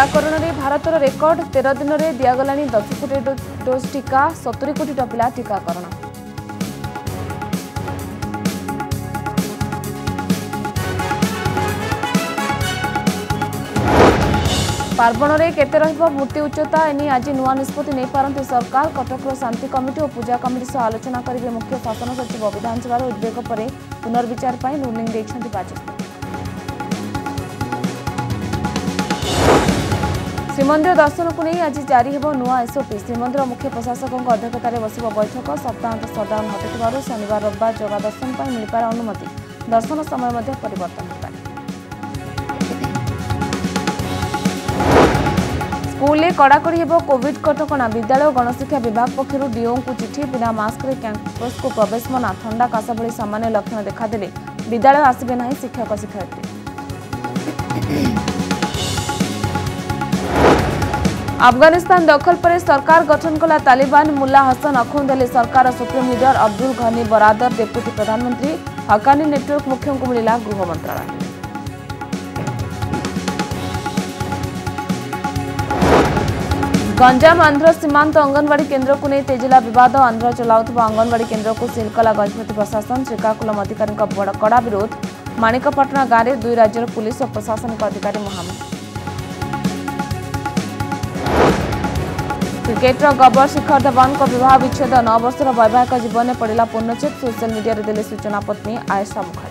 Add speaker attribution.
Speaker 1: टीकाकरण में भारतर रेकर्ड 13 दिन में दिगला 10 कोटी डोज टीका 70 कोटी टपिला टीकाकरण। पार्वण में केते मूर्ति उच्चता एने आज नुआ निष्पत्ति नहीं पारती सरकार। कटक शांति कमिटी और पूजा कमिटी सह आलोचना करेंगे मुख्य शासन सचिव। विधानसभा उद्वेग पर पुनर्विचार पर रुलिंग देइछन्ति बाचस्पति। श्रीमंदिर दर्शन को नहीं आज जारी हो नुआ एसओपी। श्रीमंदिर मुख्य प्रशासकों अध्यक्षतार बस बैठक। सप्ताहांत सटडाउन हटुवर शनिवार रविवार जगह दर्शन पर मिलपार अनुमति। दर्शन समय मध्य परिवर्तन होपारे। स्कूल कड़ाकड़ी हो कोविड कटकणा। विद्यालय और गणशिक्षा विभाग पक्षर डीओ को चिठी। बिना मास्क कैंपस को प्रवेश मना। ठंडा काश भली सामान्य लक्षण देखादेले विद्यालय आसबे नहीं शिक्षक शिक्षयित्री। अफगानिस्तान दखल पर सरकार गठन कला तालिबान। मुल्ला हसन अखुंदेले सरकार। सुप्रीम लीडर अब्दुल घनी बरादर डेप्यूटी प्रधानमंत्री। हकानी नेटवर्क मुख्यों को मिला गृह मंत्रालय। गंजाम आंध्र सीमांत अंगनवाड़ी केन्द्र को नहीं तेजिला विवाद। आंध्र चलाउଥିବା अंगनवाड़ी केन्द्र को सील कला गजपति प्रशासन। श्रीकाकुलम अधिकारी कड़ा विरोध। माणिकपाटना गांव में 2 राज्यर पुलिस और प्रशासनिक अधिकारी मुहांमुही। क्रिकेटर गब्बर शिखर धवन को विवाह विच्छेद। 9 वर्षर वैवाहिक जीवन में पड़ा पूर्णच्छेद। सोशल मीडिया देले सूचना पत्नी आयशा मुखर्जी।